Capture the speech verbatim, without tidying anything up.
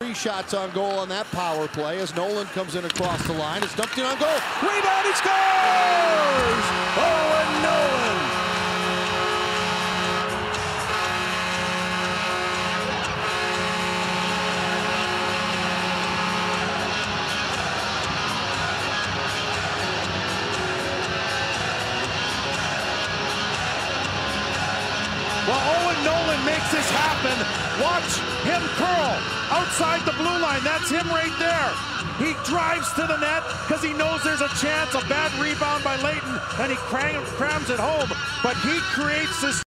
Three shots on goal on that power play as Nolan comes in across the line. It's dumped in on goal. Rebound, he scores! Owen Nolan! Well, Owen Nolan makes this happen. Watch him curl outside the blue line. That's him right there. He drives to the net because he knows there's a chance. A bad rebound by Leighton, and he crams it home. But he creates this